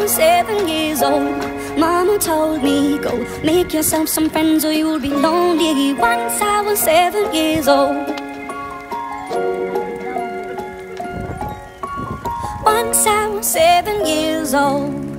was 7 years old, Mama told me, go make yourself some friends or you'll be lonely. Once I was 7 years old. Once I was 7 years old.